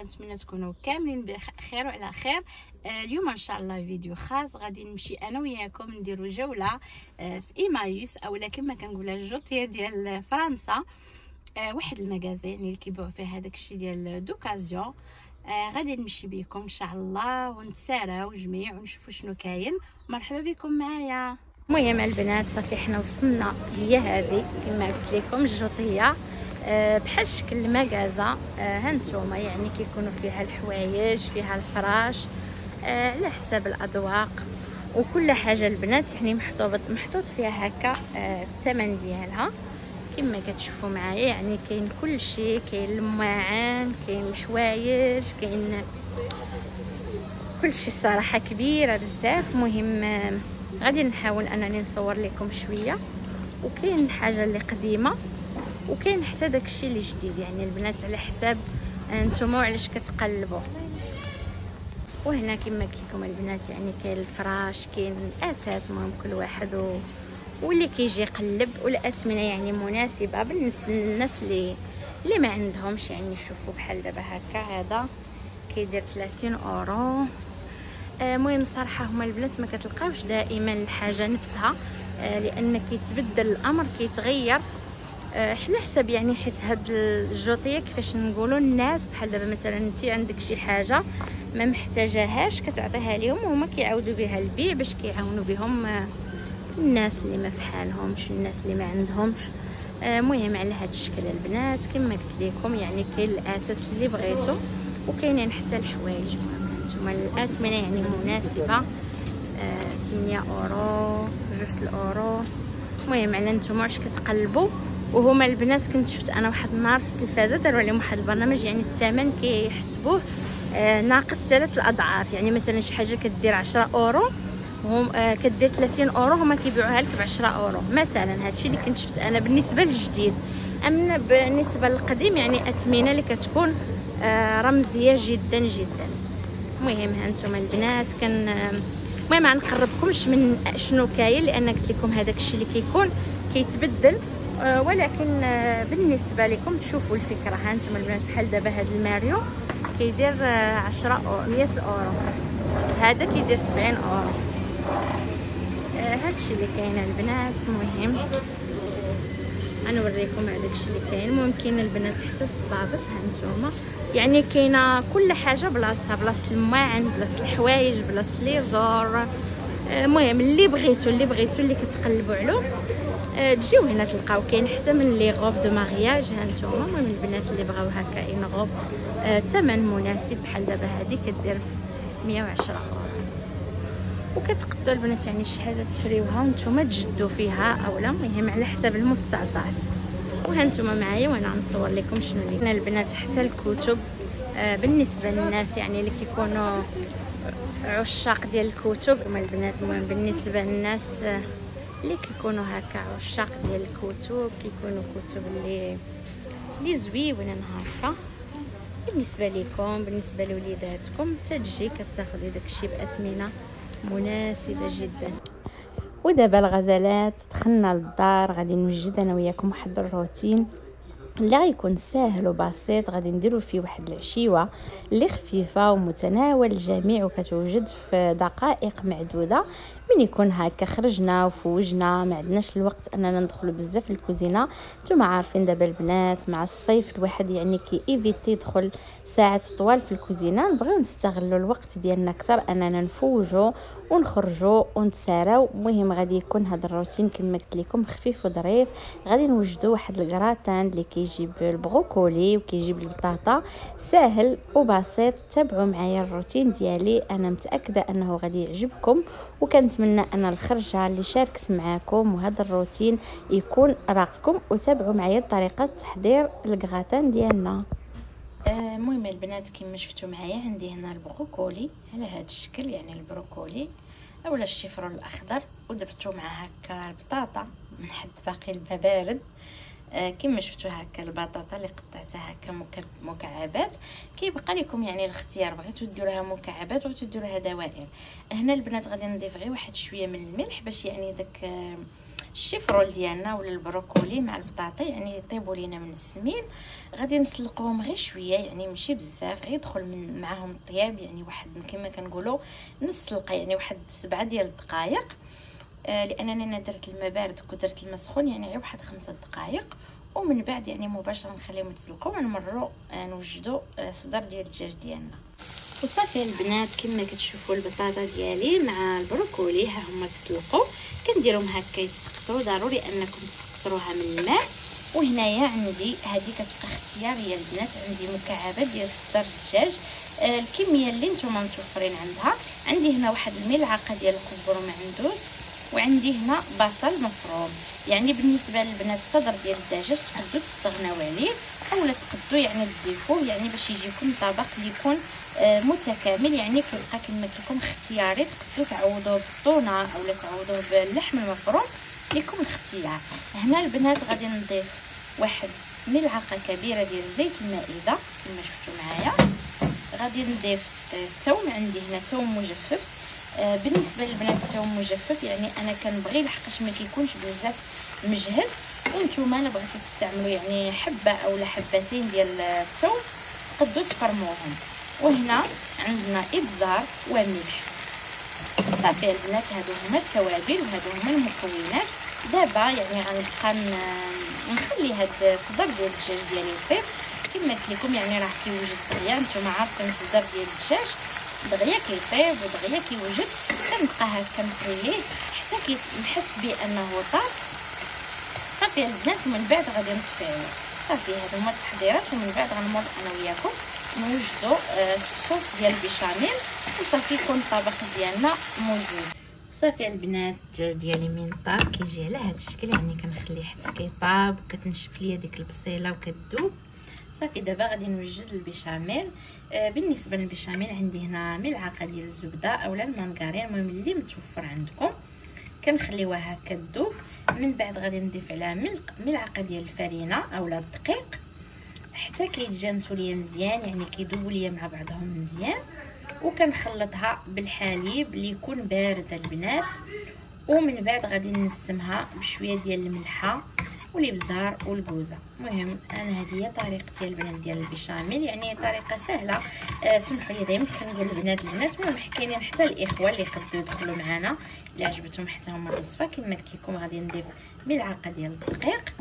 كنتمنى تكونوا كاملين بخير وعلى خير. اليوم ان شاء الله فيديو خاص، غادي نمشي انا وياكم نديروا جوله في ايمايوس اولا كما كنقولها الجوطيه ديال فرنسا. واحد المغازين اللي كيبيعوا فيه هذاك الشيء ديال دوكازيون. غادي نمشي بكم ان شاء الله ونتساراو جميع ونشوفوا شنو كاين. مرحبا بكم معايا. المهم البنات صافي حنا وصلنا، هي هذه كما قلت لكم الجوطيه بحال شكل المغازه. هانتوما يعني كيكونوا فيها الحوايج، فيها الفراش على حساب الاذواق وكل حاجه البنات، يعني محطوط فيها هكا الثمن ديالها كما كتشوفوا معايا. يعني كاين كل شيء، كاين الماعن، كاين الحوايج، كاين كل شيء صراحه كبيره بزاف. مهم غادي نحاول انني نصور لكم شويه. وكاين حاجه اللي قديمه وكاين حتى داكشي اللي جديد، يعني البنات على حساب نتوما علاش كتقلبوا. وهنا كما قلت لكم البنات يعني كاين الفراش، كاين الاثاث، المهم كل واحد واللي كيجي يقلب، والاثمنه يعني مناسبه بالنسبه للناس اللي ما عندهمش. يعني شوفوا بحال دابا هكا هذا كيدير 30 اورو. المهم صراحه هما البنات ما كتلقاوش دائما الحاجه نفسها، لان كيتبدل الامر كيتغير على حسب يعني حيت هاد الجوطيه كيفاش نقولوا الناس بحال دابا مثلا انت عندك شي حاجه ما محتاجاهاش كتعطيها لهم وهما كيعاودوا بها البيع باش كيعاونوا بهم الناس اللي ما فحالهمش، الناس اللي ما عندهمش. مهم على هاد الشكل البنات كما قلت لكم يعني كاين الاثاث اللي بغيتو وكاينين حتى الحوايج. نتوما الاثمنه يعني مناسبه، 8 اورو 2 اورو. المهم على نتوما واش كتقلبوا. وهما البنات كنت شفت انا واحد النهار في التلفازه داروا عليهم واحد البرنامج، يعني الثمن كيحسبوه ناقص 3 اضعاف. يعني مثلا شي حاجه كدير 10 اورو هم كدير 30 اورو، هما كيبيعوها لك ب 10 اورو مثلا. هادشي اللي كنت شفت انا بالنسبه للجديد. اما بالنسبه للقديم يعني اثمنه اللي كتكون رمزيه جدا جدا. المهم هانتوما البنات المهم ما نقربكمش من شنو كاين لان قلت لكم هذاك الشيء اللي كيكون كيتبدل، ولكن بالنسبه لكم تشوفوا الفكره. هانتوما البنات بحال دابا هذا الماريو كيدير 10 اورو 100 اورو، هذا كيدير 70 اورو. هادشي اللي كاين البنات. المهم غنوريكم هذاك الشيء اللي كاين. ممكن البنات حتى الصابط هانتوما يعني كاينه كل حاجه بلاصتها، بلاصه الماعن، بلاصه الحوايج، بلاصه لي زور. المهم اللي بغيتو اللي كتقلبوا عليه تجيو هنا تلقاو. كاين حتى من لي غوب دو مارياج هانتوما. المهم البنات اللي بغاو هكا ان غوب ثمن مناسب بحال دابا هذه كدير 110 اورو. وكتقدروا البنات يعني شي حاجه تشريوها وانتم تجدوا فيها اولا، المهم على حساب المستعطف. وهانتوما معايا وانا نصور لكم شنو اللي هنا البنات. حتى الكتب بالنسبه للناس يعني اللي كيكونوا عشاق ديال الكتب هما البنات. المهم بالنسبه للناس اللي كيكونوا هكا عشاق ديال الكتب، كيكونوا كتب اللي زويونه هكا بالنسبه لكم، بالنسبه لوليداتكم تجي كتاخذي داكشي باثمنه مناسبه جدا. ودابا الغزالات دخلنا للدار، غادي نوجد انا وياكم واحد الروتين اللي غيكون ساهل وبسيط. غادي نديرو فيه واحد العشيوه اللي خفيفه ومتناول الجميع وكتوجد في دقائق معدوده. من يكون هكا خرجنا وفوجنا ما عندناش الوقت اننا ندخلوا بزاف الكوزينه. نتوما عارفين دابا البنات مع الصيف الواحد يعني ايفيتي يدخل ساعات طوال في الكوزينه. نبغيو نستغلوا الوقت ديالنا اكثر اننا نفوجوا ونخرجوا ونتساراو. المهم غادي يكون هذا الروتين كما قلت لكم خفيف وظريف. غادي نوجدوا واحد الكراتان اللي كيجيب البروكولي وكيجيب البطاطا، ساهل وبسيط. تابعوا معايا الروتين ديالي، انا متاكده انه غادي يعجبكم. وكنتمنى ان الخرجه اللي شاركت معاكم وهذا الروتين يكون راقكم. وتابعوا معايا طريقه تحضير الكراتان ديالنا. المهم البنات كما شفتوا معايا عندي هنا البروكولي على هذا الشكل، يعني البروكولي اولا الشيفرون الاخضر، ودرتو مع هكا البطاطا من حد باقي الماء بارد. كما شفتوا هكا البطاطا اللي قطعتها هكا مكعبات. كيبقى لكم يعني الاختيار، بغيتو ديروها مكعبات بغيتو ديروها دوائر. هنا البنات غادي نضيف غير واحد شويه من الملح باش يعني داك الشيفرول ديالنا ولا البروكولي مع البطاطا يعني يطيبوا لينا من السمين. غادي نسلقوهم غير شويه يعني ماشي بزاف، غير يدخل من معاهم الطياب يعني واحد كما كنقولوا نص سلقه يعني واحد 7 ديال الدقائق. لانني انا درت الماء بارد ودرت الماء سخون يعني غير واحد 5 دقائق، ومن بعد يعني مباشره نخليهم يتسلقوا ونمروا نوجدوا صدر ديال الدجاج ديالنا. وصافي البنات كما كتشوفوا البطاطا ديالي مع البروكولي ها هما تسلقوا، كنديرهم هكا يتسقطوا. ضروري انكم تسقطروها من الماء. وهنايا عندي هذه كتبقى اختياريه البنات، عندي مكعبات ديال صدر الدجاج الكميه اللي نتوما متوفرين عندها. عندي هنا واحد الملعقه ديال الكزبر ومعندوس، وعندي هنا بصل مفروم. يعني بالنسبه للبنات الصدر ديال الدجاج تقدروا تستغناو عليه اولا تقدروا يعني تضيفوه يعني باش يجيكم طبق اللي يكون متكامل. يعني كيبقى كما قلت لكم اختياري، تقدروا تعوضوه بالطونه اولا تعوضوه باللحم المفروم لكم الاختيار. هنا البنات غادي نضيف واحد ملعقه كبيره ديال زيت المائده كما شفتوا معايا. غادي نضيف الثوم، عندي هنا ثوم مجفف. بالنسبه للبنات الثوم مجفف يعني انا كنبغي لحقاش ما كيكونش بزاف مجهد، وانتم انا بغيتو تستعملوا يعني حبه اولا حبتين ديال الثوم تقدروا تفرموهم. وهنا عندنا ابزار وملح. صافي البنات هادو هما التوابل وهادو هما المكونات. دابا يعني غنبقى نخلي هاد صدر ديال الدجاج ديالي يطيب كما قلت لكم. يعني راه كيوجد دغيا، نتوما عارفين صدر ديال الدجاج دغيا كيطيب ودغيا كيوجد. كنبقى هكا نخليه حتى كنحس بانه طاب. صافي البنات ومن بعد غادي نطفيوه. صافي هادو هما التحضيرات، ومن بعد غنمر انا وياكم نوجدوا الصوص ديال البيشاميل وصافي يكون الطبق ديالنا موجود. صافي البنات الدجاج ديالي من طاب كيجي على هذا الشكل، يعني كنخليه حتى كيطاب وكتنشف ليا ديك البصيله وكتذوب. صافي دابا غادي نوجد البيشاميل. بالنسبه للبيشاميل عندي هنا ملعقه ديال الزبده اولا المارغرين، المهم اللي متوفر عندكم. كنخليوها هكا تذوب. من بعد غادي نضيف عليها ملعقه ديال الفرينه اولا الدقيق حتى كيتجانسوا ليا مزيان، يعني كيذوبوا ليا مع بعضهم مزيان. وكنخلطها بالحليب اللي يكون بارد البنات. ومن بعد غادي نسمها بشويه ديال الملحه والابزار والكوزه. المهم انا هذه هي طريقتي البنات ديال البيشاميل، يعني طريقه سهله. سمحوا لي دائما كنقول البنات المهم كاينين حتى الاخوه اللي يقدروا يدخلوا معنا اللي عجبتهم حتى هما الوصفه. كما قلت لكم غادي نضيف ملعقه ديال الدقيق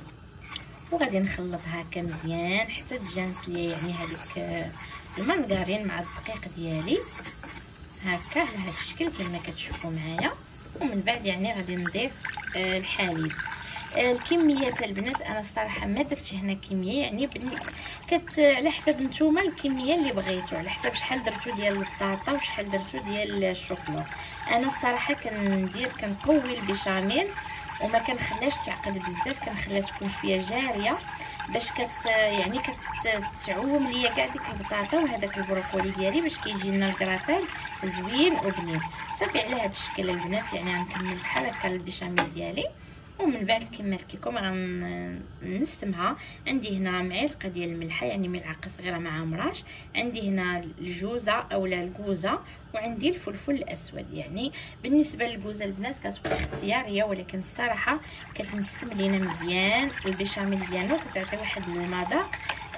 وغادي نخلطها هكا مزيان حتى تجانس ليا يعني هذيك المارغرين مع الدقيق ديالي هكا على هذا الشكل كما كتشوفوا معايا. ومن بعد يعني غادي نضيف الحليب. الكميات البنات انا الصراحه ما درتش هنا كميه، يعني على حسب نتوما الكميه اللي بغيتو، على حسب شحال درتو ديال البطاطا وشحال درتو ديال الشوكولا. انا الصراحه كنقوي البيشاميل وما كنخليهاش تعقد بزاف، كنخليها تكون شويه جاريه باش يعني كتعوم ليا كاع ديك البطاطا وهذاك البروكولي ديالي باش كيجي لنا الكرافال زوين وبنين. صافي على هذا الشكل البنات يعني غنكمل بحال هكا البيشاميل ديالي. ومن بعد كما قلت لكم غنسمها. عندي هنا معلقه ديال الملحه يعني ملعقه صغيره مع مراش، عندي هنا الجوزه اولا الكوزه، وعندي الفلفل الاسود. يعني بالنسبه للكوزه البنات كتبقى اختياريه، ولكن الصراحه كتنسم لينا مزيان البيشاميل ديالنا وكتعطي واحد المذاق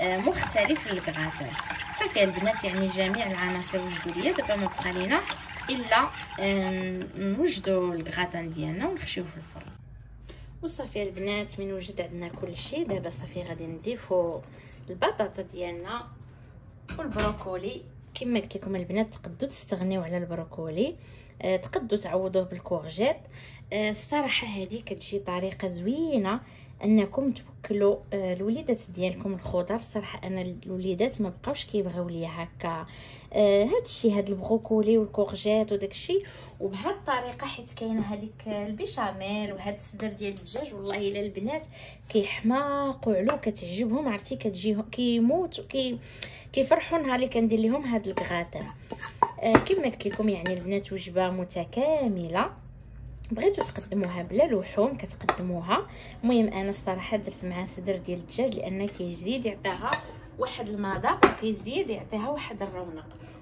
مختلف للكغاتان. صافي البنات يعني جميع العناصر وجدوا ليا. دابا ما بقى لينا الا نوجدوا الكغاتان ديالنا ونخشيوه في الفرن. وصافي البنات من وجد عندنا كل شيء. دابا صافي غادي نضيفوا البطاطا ديالنا والبروكولي. كما قلت لكم البنات تقدروا تستغنيو على البروكولي، تقدروا تعوضوه بالكورجيت. الصراحه هذه كتجي طريقه زوينه انكم توكلوا الوليدات ديالكم الخضر. الصراحه انا الوليدات ما بقاوش كيبغيو ليا هكا هادشي هاد البروكولي والكورجيت وداكشي. وبهاد الطريقه حيت كاينه هذيك البيشاميل وهاد الصدر ديال الدجاج والله الا البنات كيحماقوا علو كتعجبهم. عرفتي كتجيهم كيموت كيفرحوا نهار اللي كندير لهم هاد الكغاتان. كما قلت لكم يعني البنات وجبه متكامله. بغيتو تقدموها بلا لحوم كتقدموها. المهم انا الصراحه درت معها صدر ديال الدجاج لان كيزيد يعطيها واحد المذاق وكيزيد يعطيها واحد الرونق.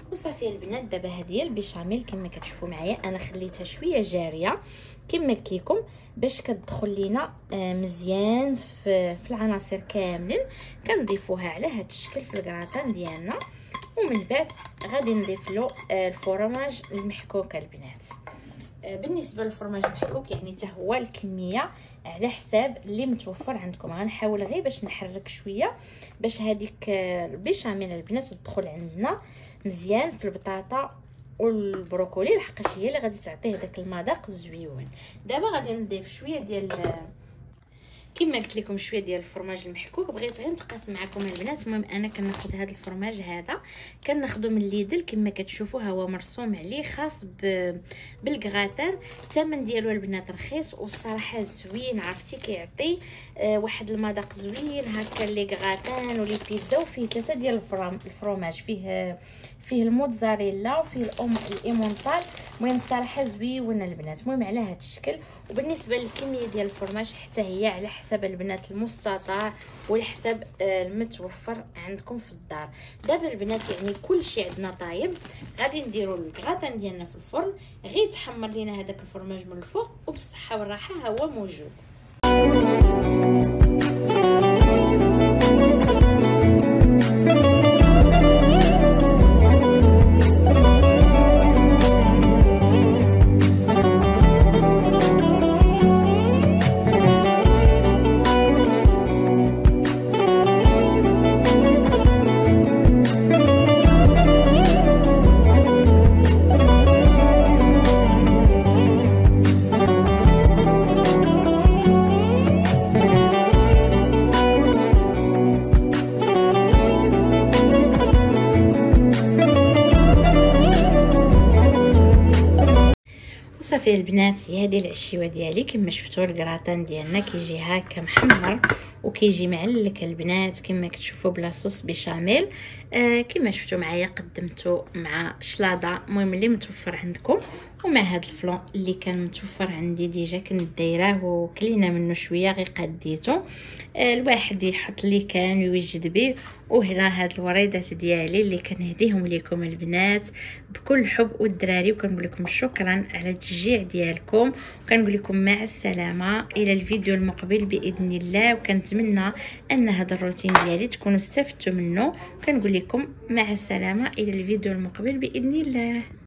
وصافي البنات دابا هذه البيشاميل كما كتشوفوا معايا انا خليتها شويه جاريه كما قلت لكم باش كتدخل لينا مزيان في العناصر كاملين. كنضيفوها على هذا الشكل في الكراتان ديالنا، ومن بعد غادي نضيف له الفرماج المحكوك البنات. بالنسبه للفرماج المحكوك يعني حتى هو الكميه على حساب اللي متوفر عندكم. غنحاول غير باش نحرك شويه باش هذيك البيشاميل البنات تدخل عندنا مزيان في البطاطا والبروكولي، لحقاش هي اللي غادي تعطيه داك المذاق الزويون. دابا غادي نضيف شويه ديال كما قلت لكم شويه ديال الفرماج المحكوك. بغيت غير نتقاسم معكم البنات. المهم انا كناخذ هذا الفرماج هذا كناخذو من ليدل كما كتشوفوا، هو مرسوم عليه خاص بالكغاتان. الثمن ديالو البنات رخيص والصراحه زوين، عرفتي كيعطي واحد المذاق زوين هكا لي كغاتان ولي بيتزا. وفيه 3 ديال الفرماج، فيه الموتزاريلا وفيه الايمونطال. المهم الصراحه زويون البنات. المهم على هذا الشكل. وبالنسبه للكميه ديال الفرماج حتى هي على حسب البنات المستطاع وعلى حسب المتوفر عندكم في الدار. دابا البنات يعني كلشي عندنا طايب، غادي نديروا الكغاتان ديالنا في الفرن، غير تحمر لينا هذاك الفرماج من الفوق وبالصحه والراحه ها هو موجود. صافي البنات هي هذه العشيوه ديالي. كما شفتوا الكراتان ديالنا كيجي هكا محمر وكيجي معلك البنات كما كتشوفوا بلا صوص بيشاميل. كما شفتوا معايا قدمته مع شلاضه، المهم اللي متوفر عندكم، ومع هذا الفلون اللي كان متوفر عندي ديجا كنت دايراه وكلينا منه شويه غير قديته. الواحد يحط اللي كان ويوجد به. وهنا هاد الوريدات ديالي اللي كنهديهم لكم البنات بكل حب والدراري. وكنقول لكم شكرا على التشجيع ديالكم، وكنقول لكم مع السلامه الى الفيديو المقبل باذن الله. وكنتمنى ان هذا الروتين ديالي تكونوا استفدتوا منه. كنقول لكم مع السلامه الى الفيديو المقبل باذن الله.